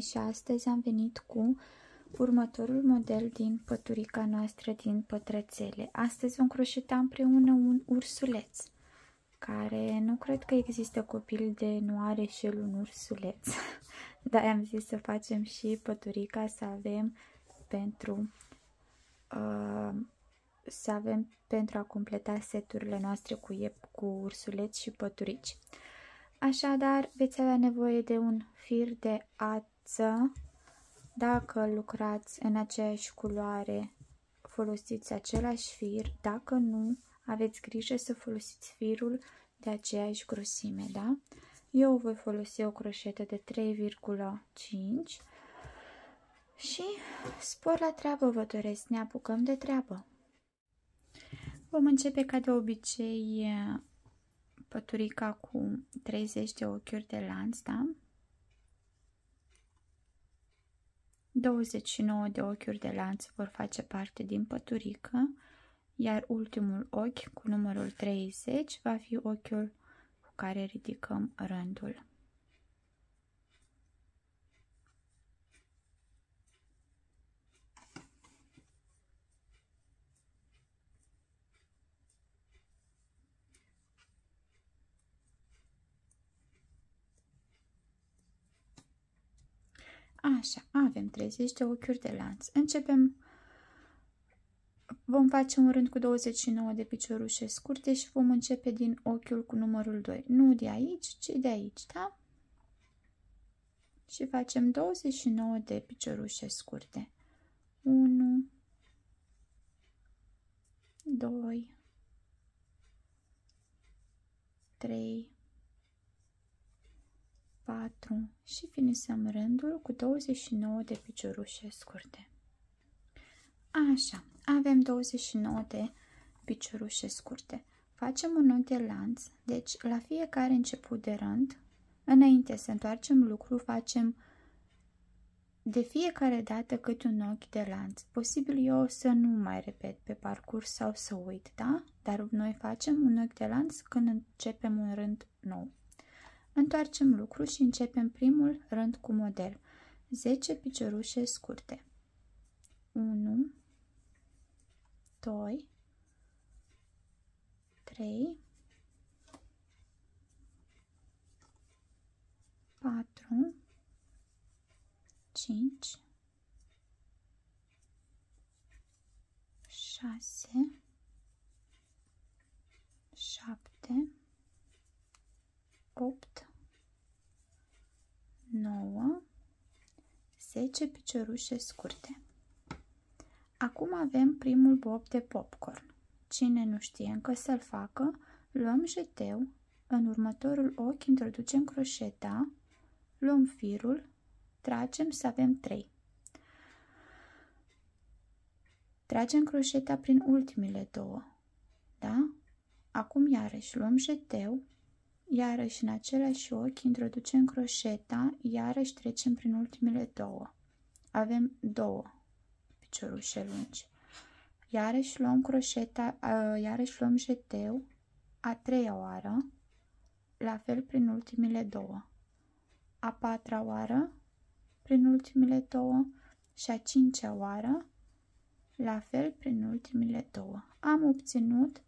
și astăzi am venit cu următorul model din păturica noastră din pătrățele. Astăzi vom croșeta împreună un ursuleț, care nu cred că există copil de nu are și el un ursuleț. Dar am zis să facem și păturica să avem pentru a completa seturile noastre cu ursuleți și păturici. Așadar, veți avea nevoie de un fir de ață. Dacă lucrați în aceeași culoare, folosiți același fir. Dacă nu, aveți grijă să folosiți firul de aceeași grosime, da? Eu voi folosi o croșetă de 3,5 și spor la treabă vă doresc, ne apucăm de treabă. Vom începe ca de obicei păturica cu 30 de ochiuri de lanț, da? 29 de ochiuri de lanț vor face parte din păturică, iar ultimul ochi cu numărul 30 va fi ochiul cu care ridicăm rândul. Așa, avem 30 de ochiuri de lanț. Vom face un rând cu 29 de piciorușe scurte și vom începe din ochiul cu numărul 2. Nu de aici, ci de aici, da? Și facem 29 de piciorușe scurte. 1, 2, 3, 4 și finisăm rândul cu 29 de piciorușe scurte. Așa, avem 29 de piciorușe scurte. Facem un ochi de lanț, deci la fiecare început de rând, înainte să întoarcem lucru, facem de fiecare dată câte un ochi de lanț. Posibil eu să nu mai repet pe parcurs sau să uit, da? Dar noi facem un ochi de lanț când începem un rând nou. Întoarcem lucru și începem primul rând cu model. 10 piciorușe scurte. 1, 2, 3, 4, 5, 6, 7, 8, 9, 10 piciorușe scurte. Acum avem primul bob de popcorn. Cine nu știe încă să-l facă, luăm jeteu, în următorul ochi introducem croșeta, luăm firul, tragem să avem 3. Tragem croșeta prin ultimele două, da? Acum iarăși luăm jeteu, iarăși în același ochi introducem croșeta, iarăși trecem prin ultimele două. Avem 2 piciorușe lungi. Iarăși luăm croșeta, iarăși luăm jeteu, a 3-a oară, la fel prin ultimele două. A 4-a oară, prin ultimele două și a 5-a oară, la fel prin ultimele două. Am obținut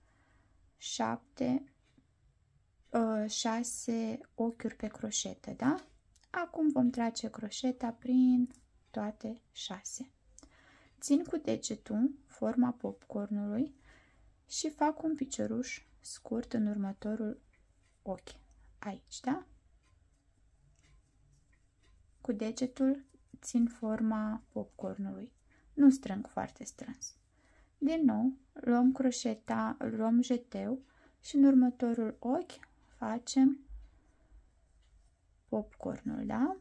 6 ochiuri pe croșetă, da? Acum vom trage croșeta prin toate 6. Țin cu degetul forma popcornului și fac un picioruș scurt în următorul ochi. Aici, da? Cu degetul țin forma popcornului. Nu strâng foarte strâns. Din nou, luăm croșeta, luăm jeteu și în următorul ochi facem popcornul, da?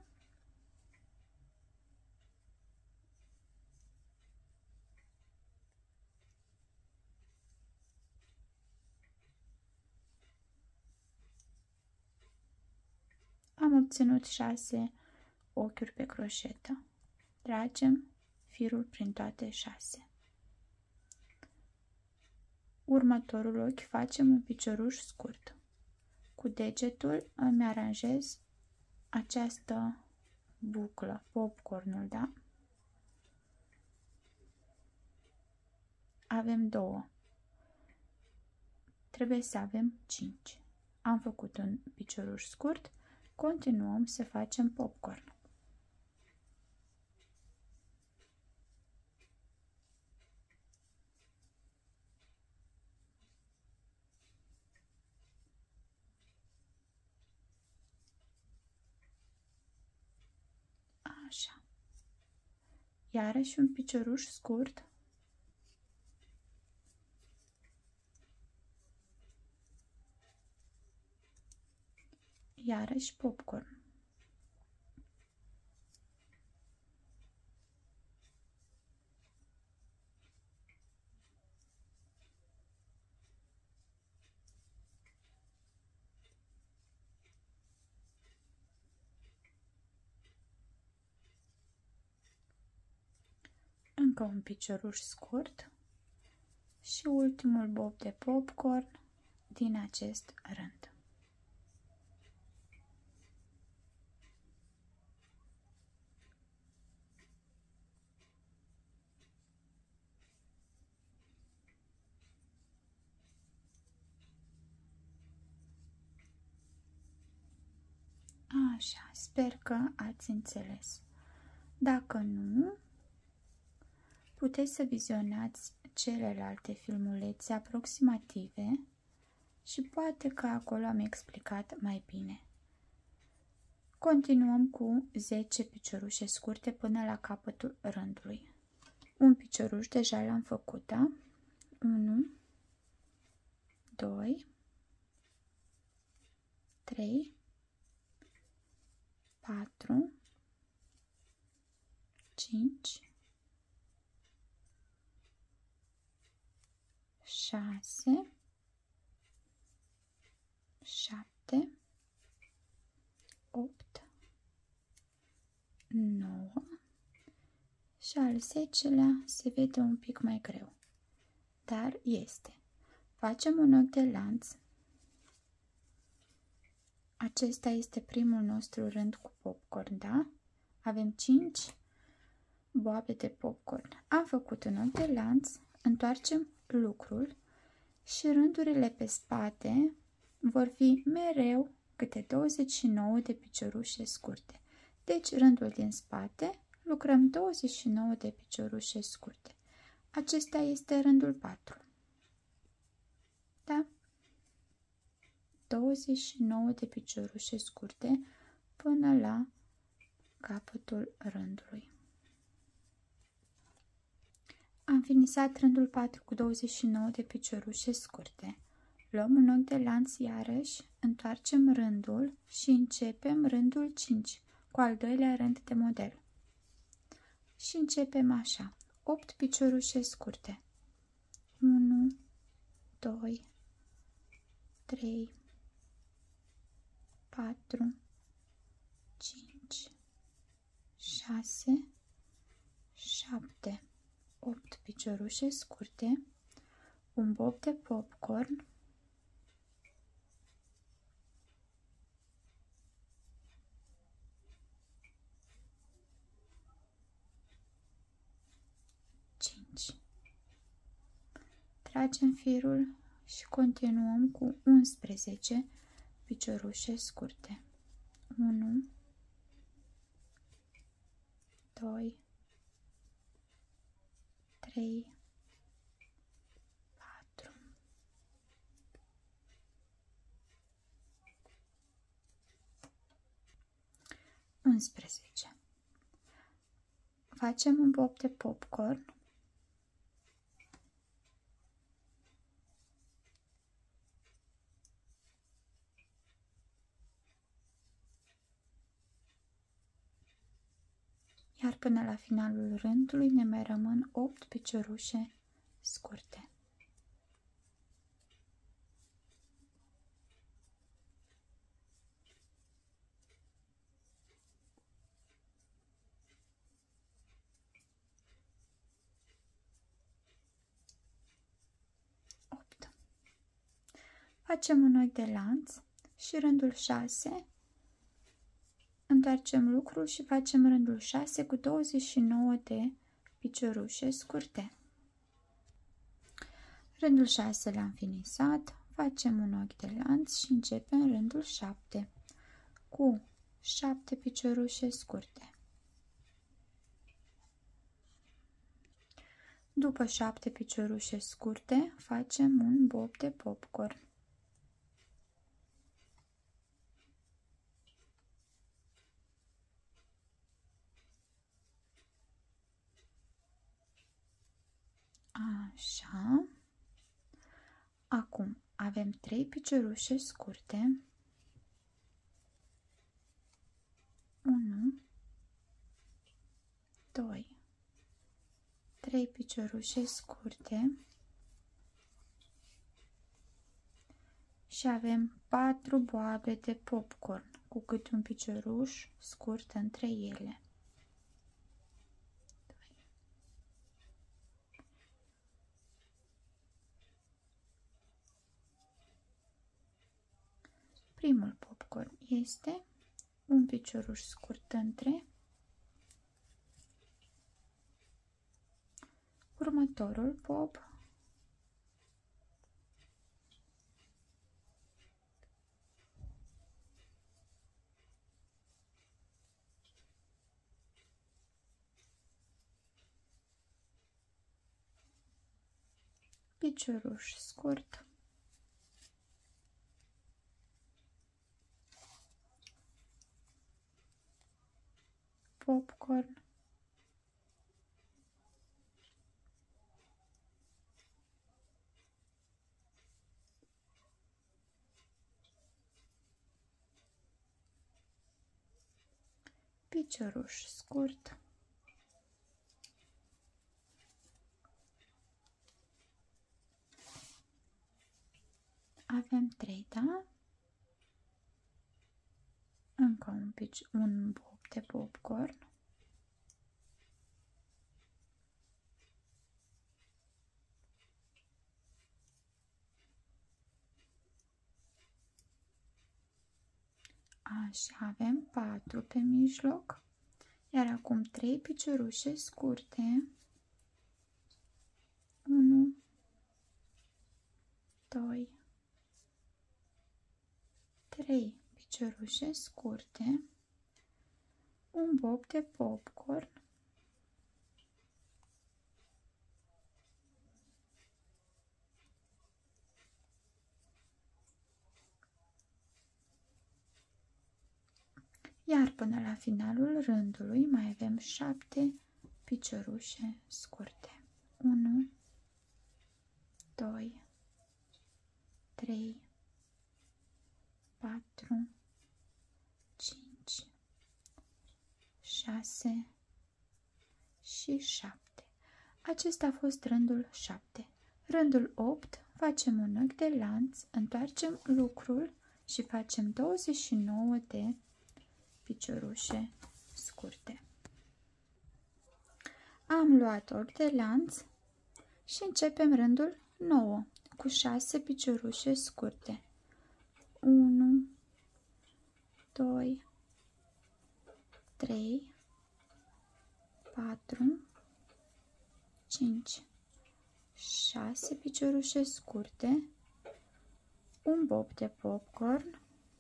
Am obținut 6 ochiuri pe croșetă. Tragem firul prin toate 6. Următorul ochi facem un picioruș scurt. Cu degetul îmi aranjez această buclă popcornul, da? Avem 2. Trebuie să avem 5. Am făcut un picioruș scurt, continuăm să facem popcorn. Așa. Iarăși un picioruș scurt. Iarăși popcorn. Încă un picioruș scurt și ultimul bob de popcorn din acest rând. Așa, sper că ați înțeles. Dacă nu, puteți să vizionați celelalte filmulețe aproximative și poate că acolo am explicat mai bine. Continuăm cu 10 piciorușe scurte până la capătul rândului. Un picioruș deja l-am făcut, da? 1, 2, 3, 4, 5, 6, 7, 8, 9 și al 10-lea se vede un pic mai greu, dar este. Facem un ochi de lanț. Acesta este primul nostru rând cu popcorn, da? Avem 5 boabe de popcorn. Am făcut un ochi de lanț, întoarcem lucrul și rândurile pe spate vor fi mereu câte 29 de piciorușe scurte. Deci rândul din spate lucrăm 29 de piciorușe scurte. Acesta este rândul 4. Da? 29 de piciorușe scurte până la capătul rândului. Am finisat rândul 4 cu 29 de piciorușe scurte. Luăm un ochi de lanț iarăși, întoarcem rândul și începem rândul 5 cu al doilea rând de model. Și începem așa, 8 piciorușe scurte. 1, 2, 3, 4, 5, 6, 7, 8 piciorușe scurte, un bob de popcorn, tragem firul și continuăm cu 11 piciorușe scurte. 1, 2, 3, 4, 11. Facem un bob de popcorn. Iar până la finalul rândului ne mai rămân 8 piciorușe scurte. Facem un ochi de lanț și rândul 6 Întoarcem lucrul și facem rândul 6 cu 29 de piciorușe scurte. Rândul 6 l-am finisat, facem un ochi de lanț și începem rândul 7 cu 7 piciorușe scurte. După 7 piciorușe scurte, facem un bob de popcorn. Așa. Acum avem 3 piciorușe scurte. 1, 2, 3 piciorușe scurte și avem 4 boabe de popcorn cu câte un picioruș scurt între ele. Primul popcorn este un picioruș scurt între, următorul bob, picioruș scurt, popcorn, picioruș scurt, avem 3, da? Încă un bob de popcorn, așa, avem 4 pe mijloc, iar acum 3 piciorușe scurte, 1, 2, 3 piciorușe scurte, un bob de popcorn, iar până la finalul rândului mai avem 7 piciorușe scurte. 1, 2, 3, 4, 5, 6 și 7. Acesta a fost rândul 7. Rândul 8 facem un ochi de lanț, întoarcem lucrul și facem 29 de piciorușe scurte. Am luat ochi de lanț și începem rândul 9 cu 6 piciorușe scurte. 1, 2, 3, 4, 5, 6 piciorușe scurte, un bob de popcorn,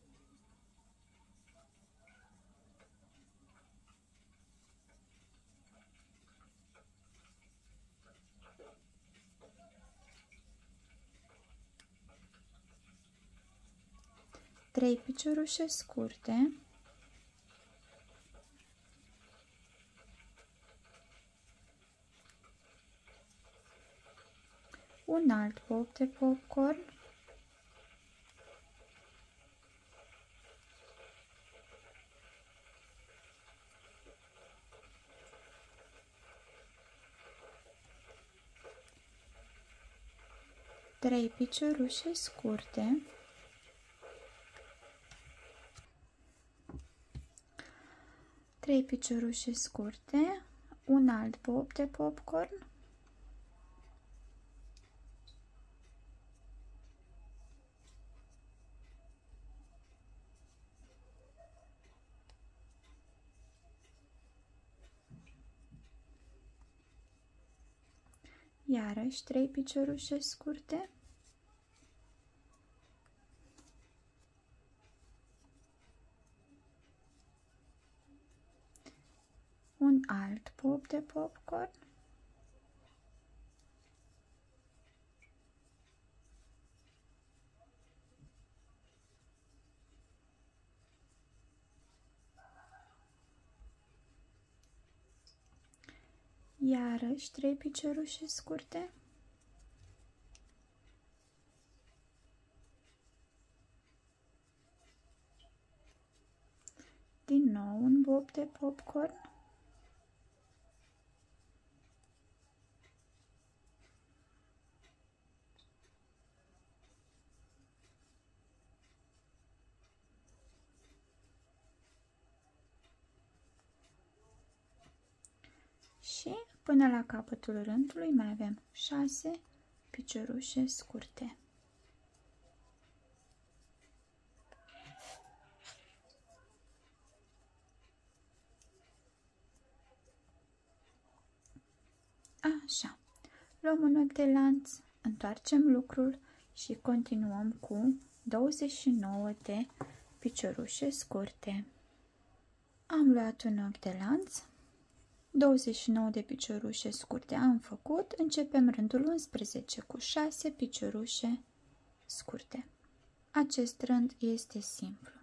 trei piciorușe scurte, un alt bob de popcorn, trei piciorușe scurte, trei piciorușe scurte, un alt bob de popcorn, Iarăși 3 piciorușe scurte. Un alt pop de popcorn. Iarăși 3 piciorușe scurte. Din nou un bob de popcorn. Și până la capătul rândului mai avem 6 piciorușe scurte. Așa, luăm un ochi de lanț, întoarcem lucrul și continuăm cu 29 de piciorușe scurte. Am luat un ochi de lanț, 29 de piciorușe scurte am făcut, începem rândul 11 cu 6 piciorușe scurte. Acest rând este simplu.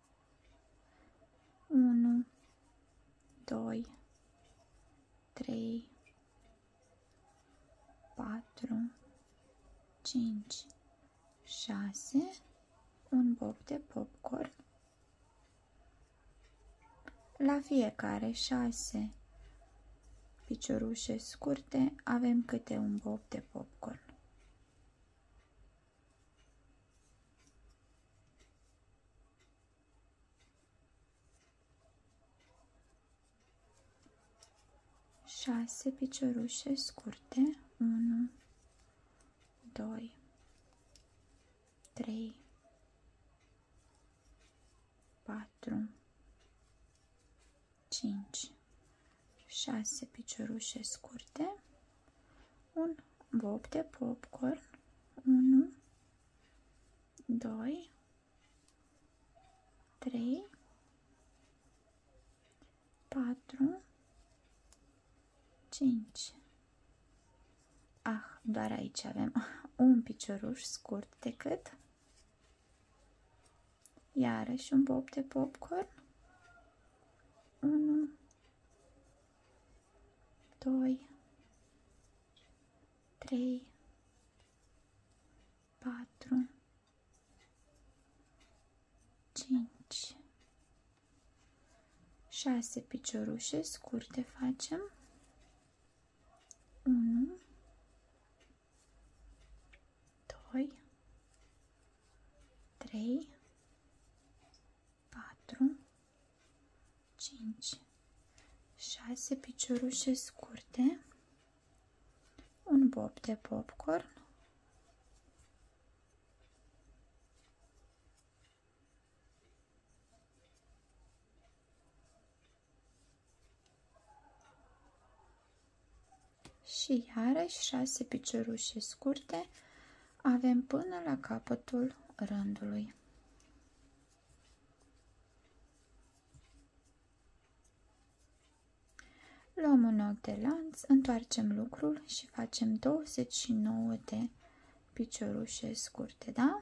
1, 2, 3, 4, 5, 6, un bob de popcorn. La fiecare 6 piciorușe scurte avem câte un bob de popcorn. Șase piciorușe scurte. 1, 2, 3, 4, 5, 6 piciorușe scurte, un bob de popcorn, 1, 2, 3, 4, 5. Doar aici avem un picioruș scurt decât. Iarăși un bob de popcorn, 1, 2, 3, 4, 5, 6 piciorușe scurte facem. 1, 2, 3, 4, 5, 6 piciorușe scurte, un bob de popcorn, și iarăși 6 piciorușe scurte avem până la capătul rândului. Luăm un ochi de lanț, întoarcem lucrul și facem 29 de piciorușe scurte, da?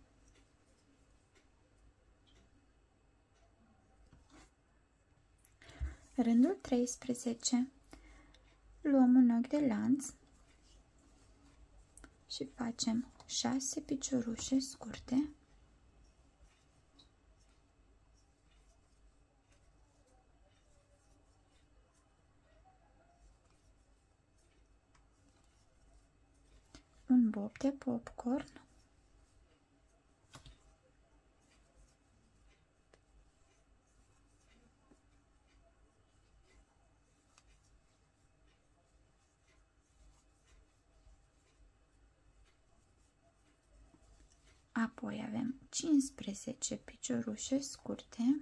Rândul 13. Luăm un ochi de lanț și facem 6 piciorușe scurte, un bob de popcorn, apoi avem 15 piciorușe scurte,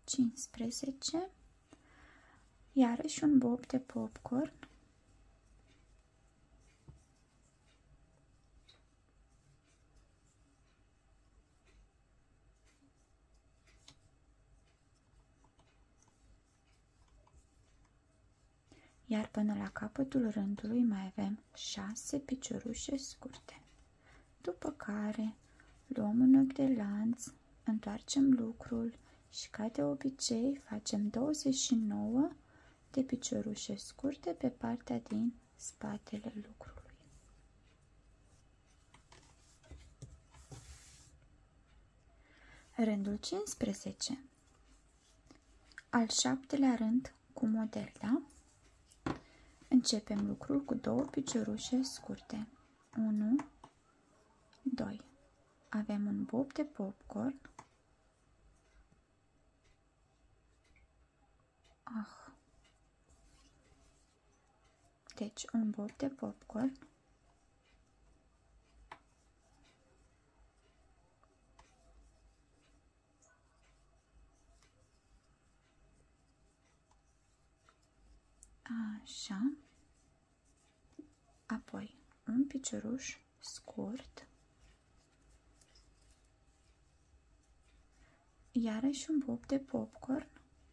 15, iarăși un bob de popcorn, iar până la capătul rândului mai avem 6 piciorușe scurte. După care luăm un ochi de lanț, întoarcem lucrul și ca de obicei facem 29 de piciorușe scurte pe partea din spatele lucrului. Rândul 15. Al 7-lea rând cu modelda. Începem lucrul cu 2 piciorușe scurte. 1, 2. Avem un bob de popcorn. Deci un bob de popcorn. Așa. Apoi un picioruș scurt. Iarăși un bob de popcorn.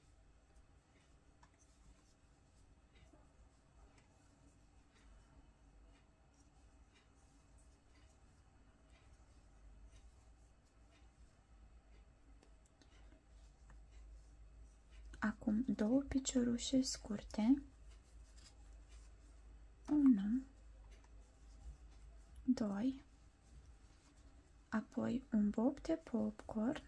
Acum 2 piciorușe scurte. 1, 2, apoi un bob de popcorn,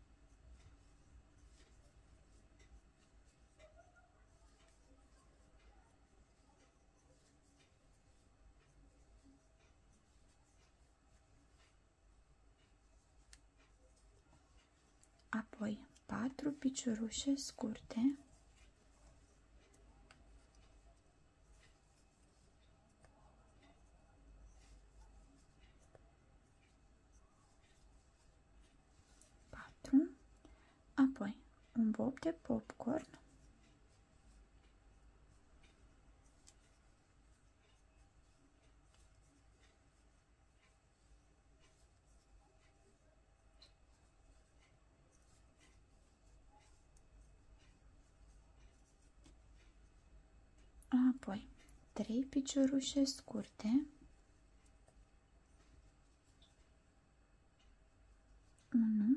apoi 4 piciorușe scurte, apoi un bob de popcorn, apoi 3 piciorușe scurte, 1,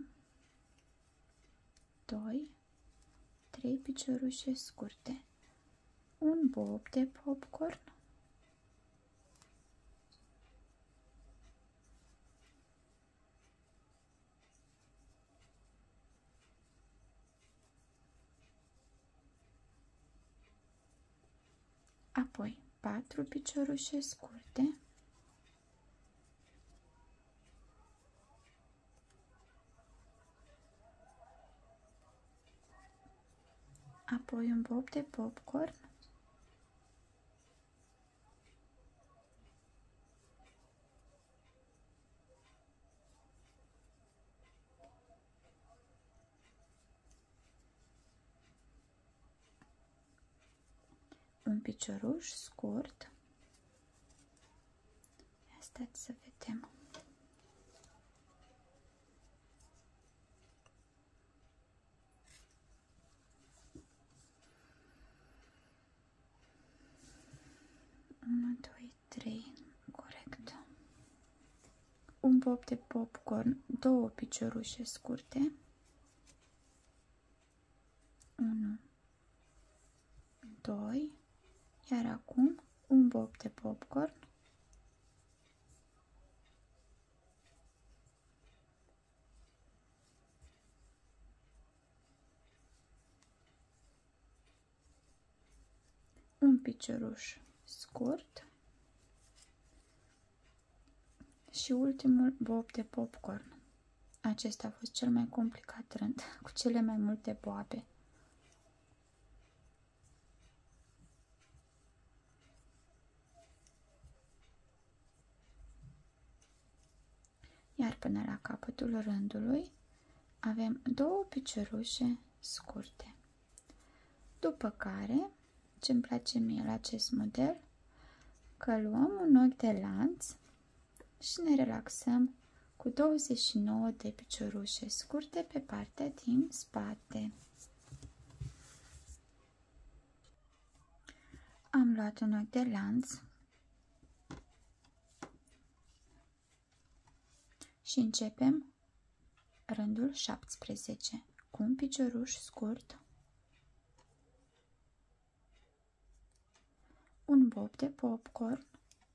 2, 3 piciorușe scurte, un bob de popcorn, apoi 4 piciorușe scurte, apoi un bob de popcorn, un picioruș scurt. Stați să vedem. Unu, doi, trei, corect. Un bob de popcorn, 2 piciorușe scurte. 1, 2, iar acum un bob de popcorn. Un picioruș scurt și ultimul bob de popcorn. Acesta a fost cel mai complicat rând, cu cele mai multe boabe. Iar până la capătul rândului avem 2 piciorușe scurte. După care, ce-mi place mie la acest model, că luăm un ochi de lanț și ne relaxăm cu 29 de piciorușe scurte pe partea din spate. Am luat un ochi de lanț și începem rândul 17 cu un picioruș scurt, un bob de popcorn,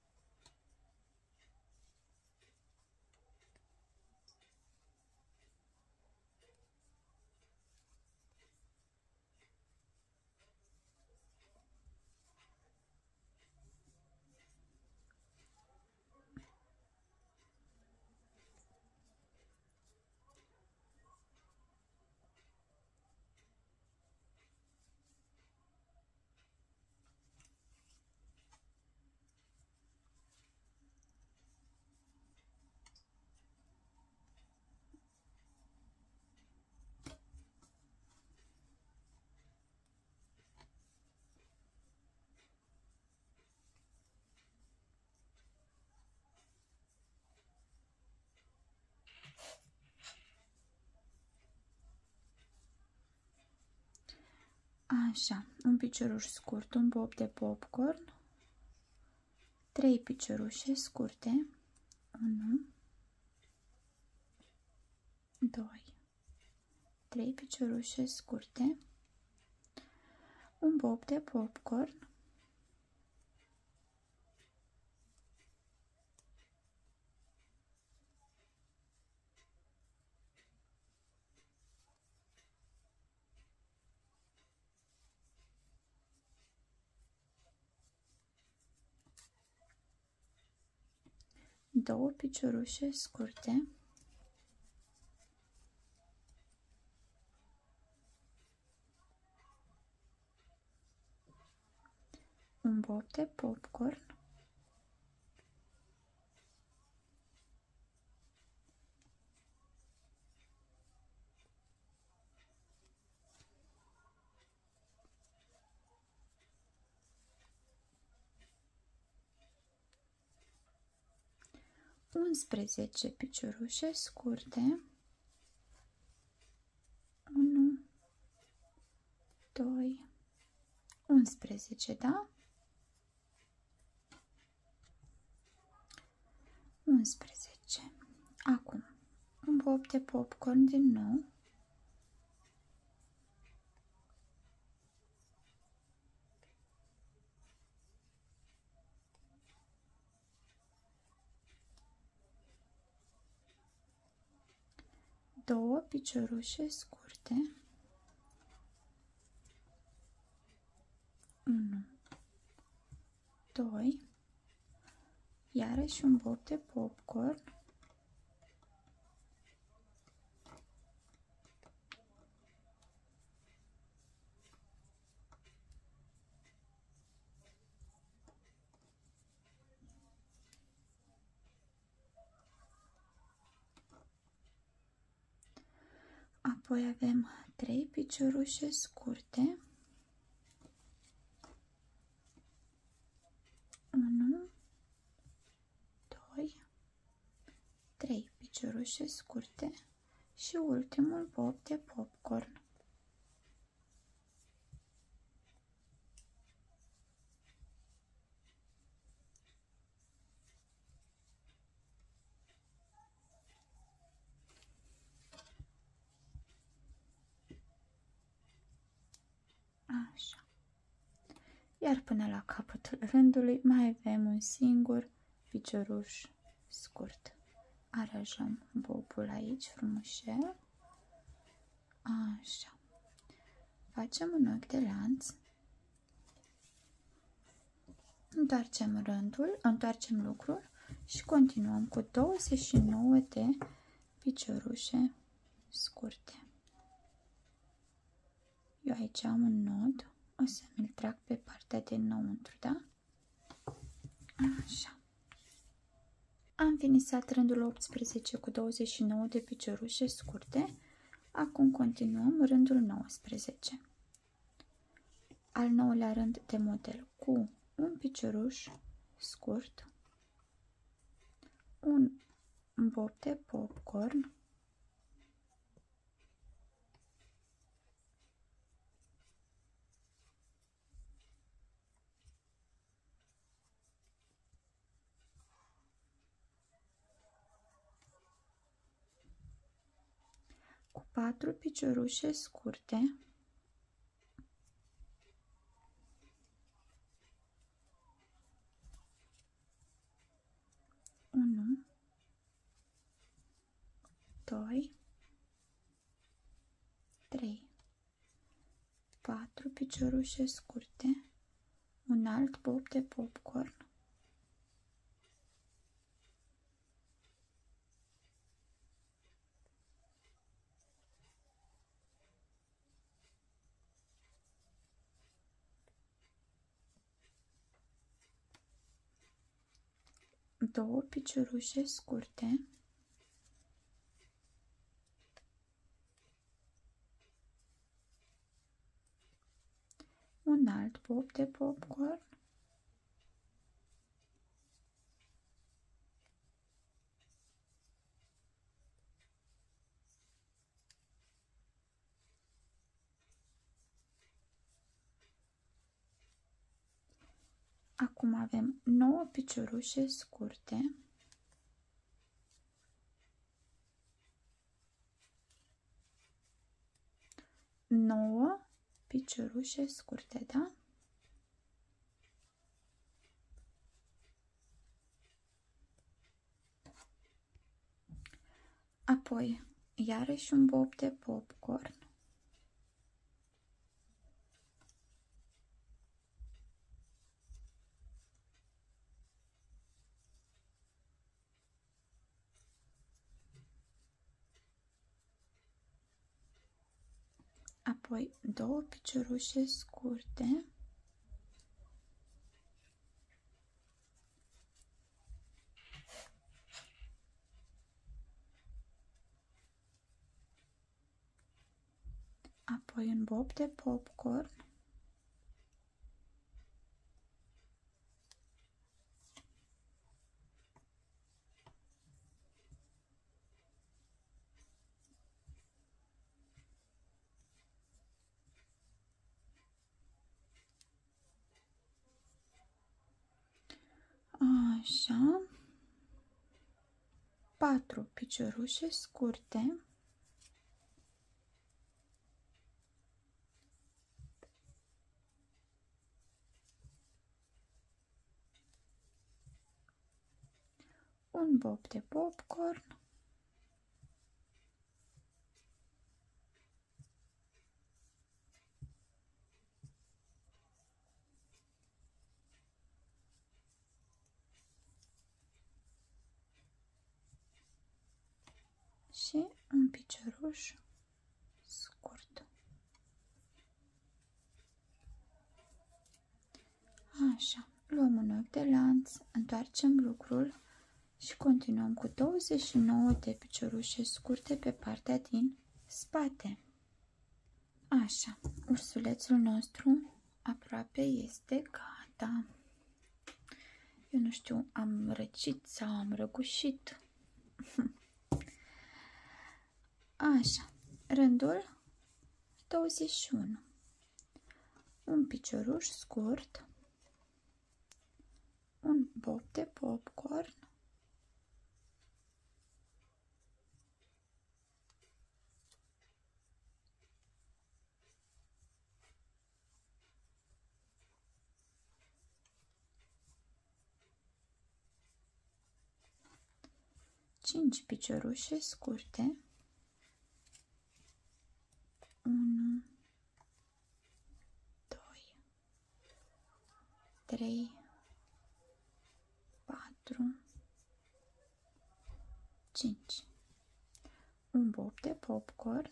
așa, un picioruș scurt, un bob de popcorn, 3 piciorușe scurte, 1, 2, 3 piciorușe scurte, un bob de popcorn, două piciorușe scurte, un bob de popcorn, unsprezece piciorușe scurte, 1, 2, 11, da? 11. Acum, un bob de popcorn din nou, două piciorușe scurte, 1, 2, iarăși un bob de popcorn, apoi avem 3 piciorușe scurte, 1, 2, 3 piciorușe scurte și ultimul bob de popcorn. Așa. Iar până la capătul rândului mai avem un singur picioruș scurt. Aranjăm bobul aici frumușel. Așa. Facem un ochi de lanț. Întoarcem rândul, întoarcem lucrul și continuăm cu 29 de piciorușe scurte. Eu aici am un nod, o să mi-l trag pe partea de înăuntru, da? Așa. Am finisat rândul 18 cu 29 de piciorușe scurte. Acum continuăm rândul 19. Al 9-lea rând de model cu un picioruș scurt, un bob de popcorn, cu 4 piciorușe scurte, unu, 2, 3, 4 piciorușe scurte, un alt bob de popcorn, două piciorușe scurte, un alt bob de popcorn, acum avem 9 piciorușe scurte, nouă piciorușe scurte, da? Apoi, iarăși un bob de popcorn, apoi două piciorușe scurte, apoi un bob de popcorn, așa, 4 piciorușe scurte, un bob de popcorn, și un picioruș scurt. Așa, luăm un ochi de lanț, întoarcem lucrul și continuăm cu 29 de piciorușe scurte pe partea din spate. Așa, ursulețul nostru aproape este gata. Eu nu știu, am răcit sau am răgușit. Așa, rândul 21. Un picioruș scurt, un bob de popcorn, cinci piciorușe scurte, 1, 2, 3, 4, 5, un bob de popcorn,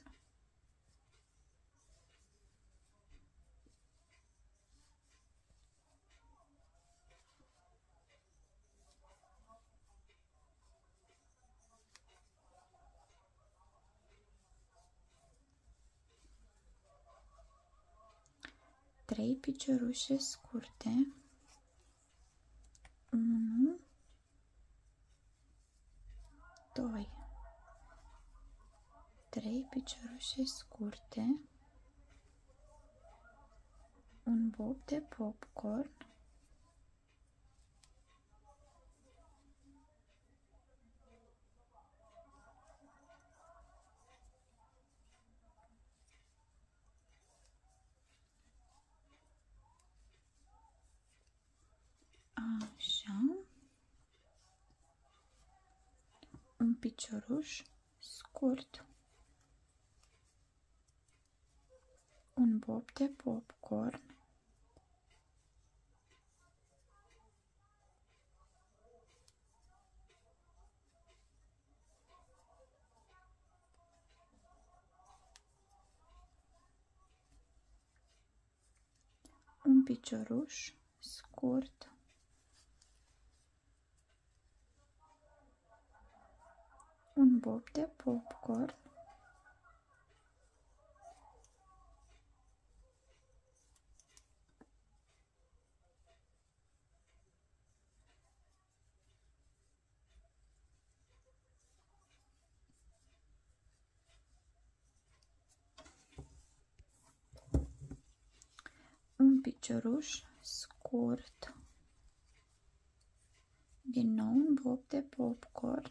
3 piciorușe scurte, 1, 2, 3 piciorușe scurte, un bob de popcorn, așa, un picioruș scurt, un bob de popcorn, un picioruș scurt, un bob de popcorn, un picioruș scurt, din nou un bob de popcorn,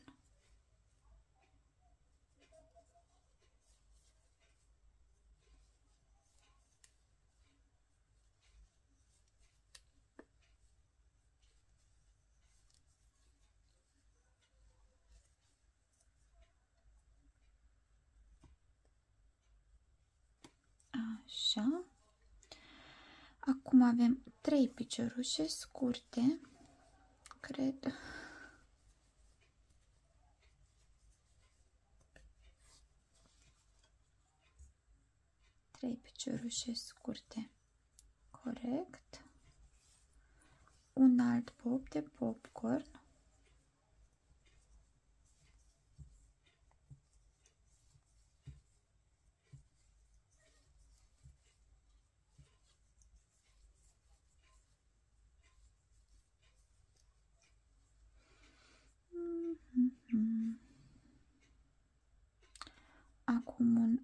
așa. Acum avem 3 piciorușe scurte, cred. Trei piciorușe scurte, corect. Un alt bob de popcorn. Acum un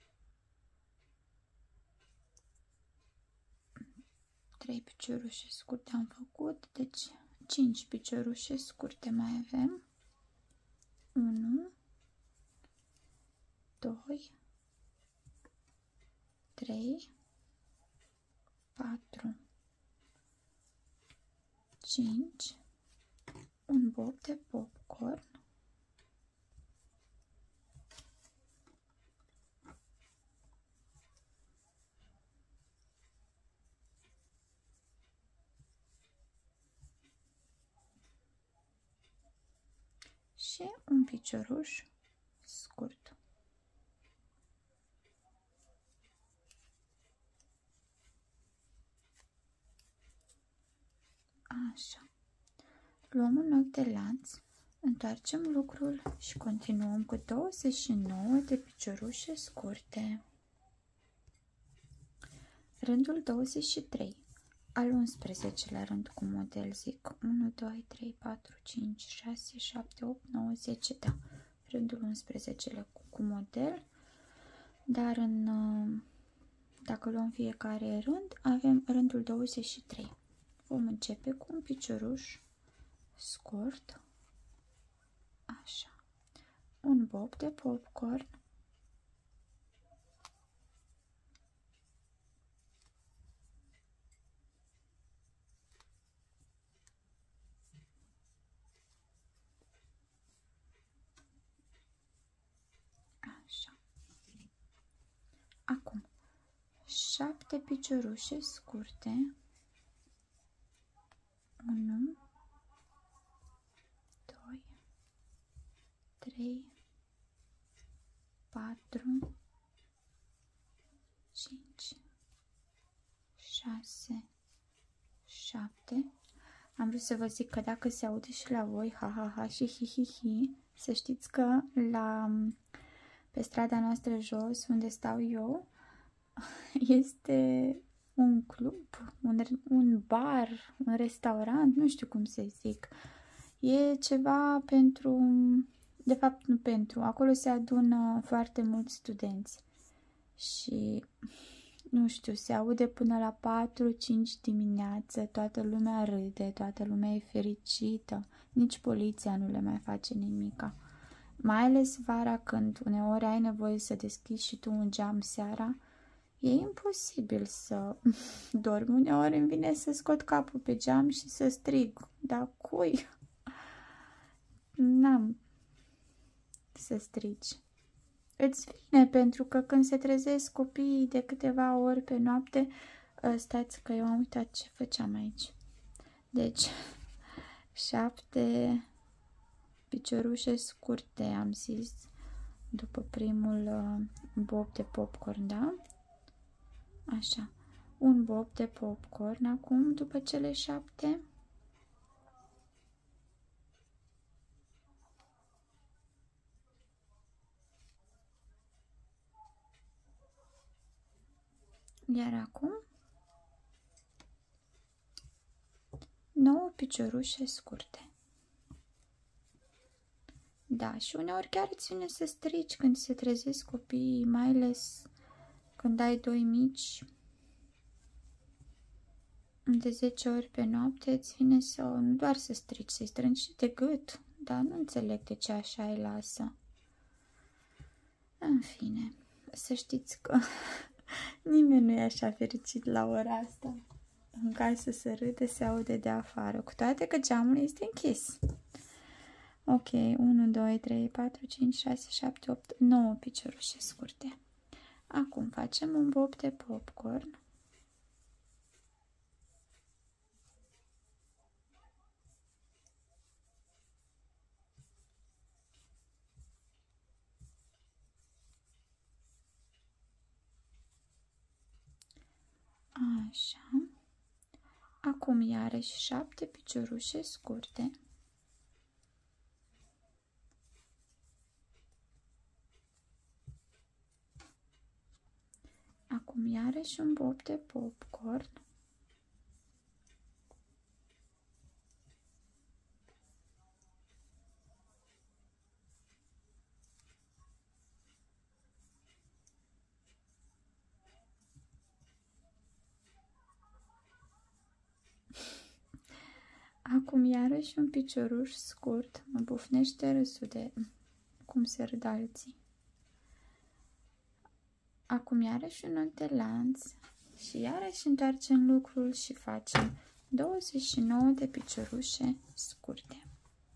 3 piciorușe scurte am făcut, deci 5 piciorușe scurte mai avem. 1, 2, 3, 4, 5, un bob de popcorn, și un picioruș scurt. Așa. Luăm un ochi de lanț, întoarcem lucrul și continuăm cu 29 de piciorușe scurte. Rândul 23. Al 11-lea rând cu model, zic 1, 2, 3, 4, 5, 6, 7, 8, 9, 10, da, rândul 11-lea cu model, dar dacă luăm fiecare rând, avem rândul 23. Vom începe cu un picioruș scurt, așa, un bob de popcorn, așa. Acum 7 piciorușe scurte, 1, 2, 3, 4, 5, 6, 7. Am vrut să vă zic că dacă se aude și la voi ha ha ha și hi hi hi, să știți că pe strada noastră jos, unde stau eu, este un club, un bar, un restaurant, nu știu cum să zic. E ceva pentru, de fapt nu pentru, acolo se adună foarte mulți studenți și nu știu, se aude până la 4-5 dimineață, toată lumea râde, toată lumea e fericită, nici poliția nu le mai face nimica. Mai ales vara, când uneori ai nevoie să deschizi și tu un geam seara, e imposibil să dormi. Uneori îmi vine să scot capul pe geam și să strig. Dar cui? N-am să strigi. Îți vine, pentru că când se trezesc copiii de câteva ori pe noapte, stați că eu am uitat ce făceam aici. Deci, 7 piciorușe scurte, am zis, după primul bob de popcorn, da? Așa. Un bob de popcorn acum, după cele 7. Iar acum 9 piciorușe scurte. Da, și uneori chiar îți vine să strici când se trezesc copiii, mai ales când ai 2 mici de 10 ori pe noapte, îți vine să nu doar să strici, să-i strângi de gât, dar nu înțeleg de ce așa îi lasă. În fine, să știți că nimeni nu e așa fericit la ora asta. În casă se râde, se aude de afară, cu toate că geamul este închis. Ok, 1, 2, 3, 4, 5, 6, 7, 8, 9 piciorușe scurte. Acum facem un bob de popcorn. Așa. Acum iarăși 7 piciorușe scurte. Acum iarăși un bob de popcorn. Acum iarăși un picioruș scurt. Mă bufnește râsul de cum se râd alții. Acum iarăși un ochi de lanț și iarăși întoarcem lucrul și facem 29 de piciorușe scurte.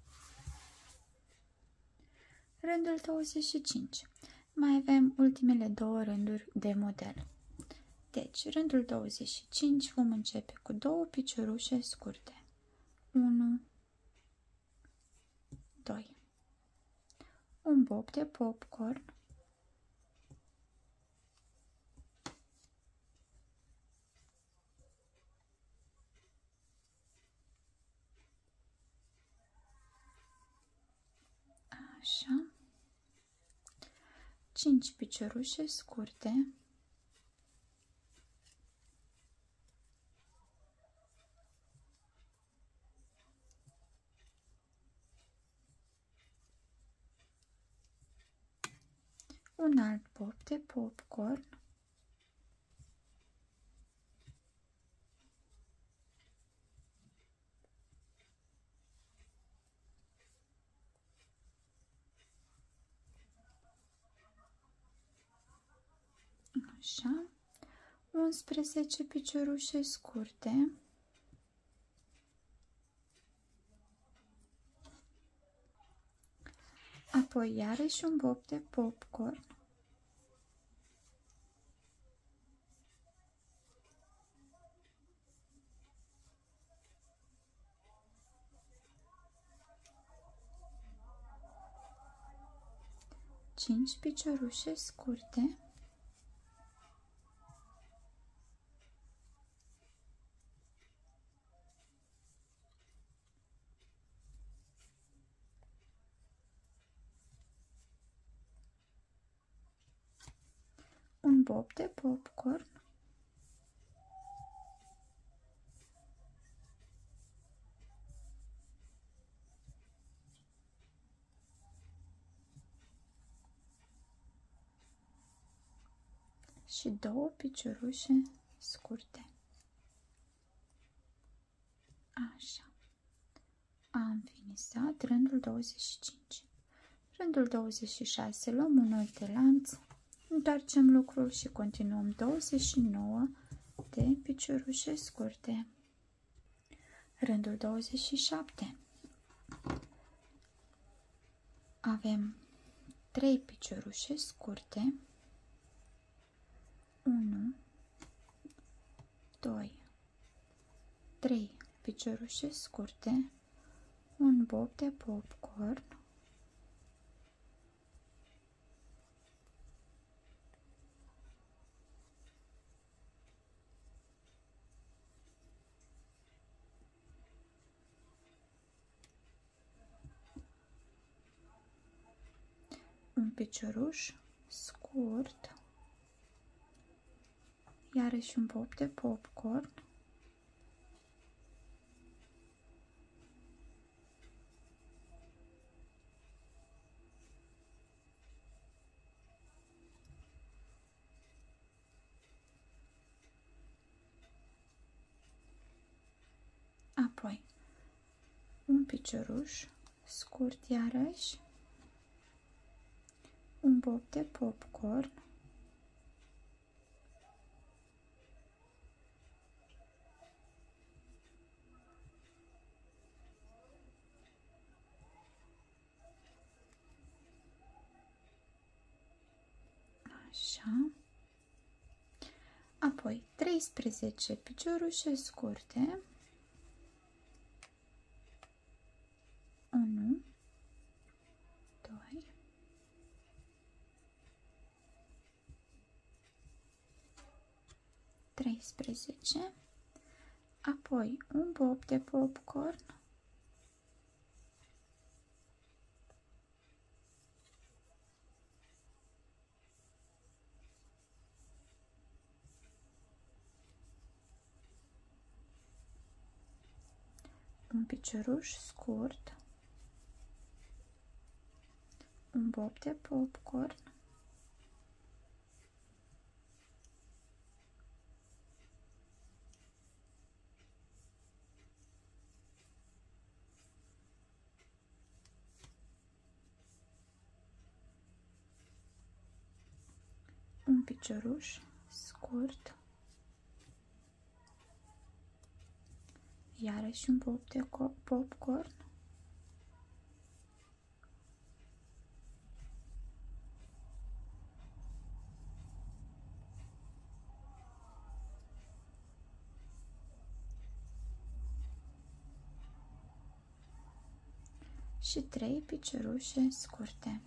Rândul 25. Mai avem ultimele 2 rânduri de model. Deci, rândul 25 vom începe cu 2 piciorușe scurte. 1, 2. Un bob de popcorn. Așa. 5 piciorușe scurte. Un alt bob de popcorn. Așa. 11 piciorușe scurte. Apoi iarăși un bob de popcorn. Cinci piciorușe scurte. Un bob de popcorn. și 2 piciorușe scurte. Așa. Am finisat rândul 25. Rândul 26 luăm un nod de lanț, întoarcem lucrul și continuăm 29 de piciorușe scurte. Rândul 27. Avem 3 piciorușe scurte, 1, 2, 3 piciorușe scurte, un bob de popcorn, un picioruș scurt, iarăși un bob de popcorn, apoi un picioruș scurt iarăși, un bob de popcorn, așa, apoi 13 piciorușe scurte, 1, 2, 13, apoi un bob de popcorn, un picioruș scurt, un bob de popcorn, un picioruș scurt, iarăși un bob de popcorn, și 3 piciorușe scurte.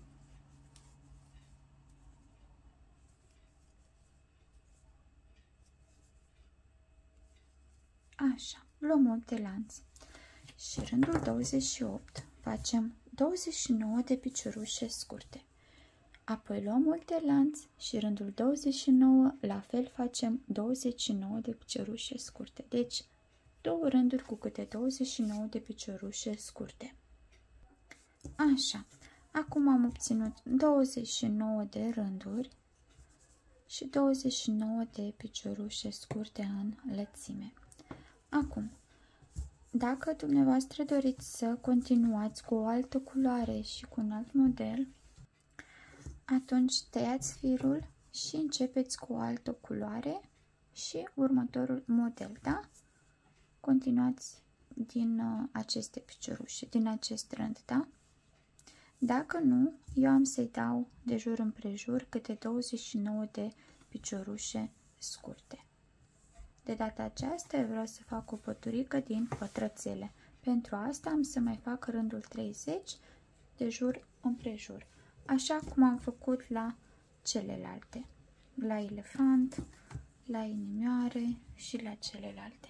Așa, luăm 8 de lanț și rândul 28 facem 29 de piciorușe scurte. Apoi luăm 8 de lanț și rândul 29 la fel facem 29 de piciorușe scurte. Deci 2 rânduri cu câte 29 de piciorușe scurte. Așa, acum am obținut 29 de rânduri și 29 de piciorușe scurte în lățime. Acum, dacă dumneavoastră doriți să continuați cu o altă culoare și cu un alt model, atunci tăiați firul și începeți cu o altă culoare și următorul model, da? Continuați din aceste piciorușe, din acest rând, da? Dacă nu, eu am să-i dau de jur împrejur câte 29 de piciorușe scurte. De data aceasta eu vreau să fac o păturică din pătrățele. Pentru asta am să mai fac rândul 30 de jur împrejur, așa cum am făcut la celelalte, la elefant, la inimioare și la celelalte.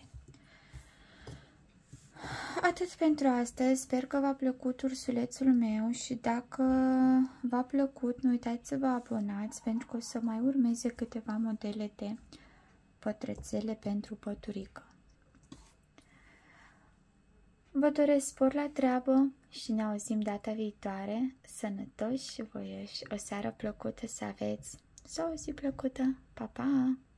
Atât pentru astăzi, sper că v-a plăcut ursulețul meu și dacă v-a plăcut, nu uitați să vă abonați pentru că o să mai urmeze câteva modele de pătrățele pentru păturică. Vă doresc spor la treabă și ne auzim data viitoare, sănătoși și voioși, o seară plăcută să aveți! sau o zi plăcută! Pa, pa!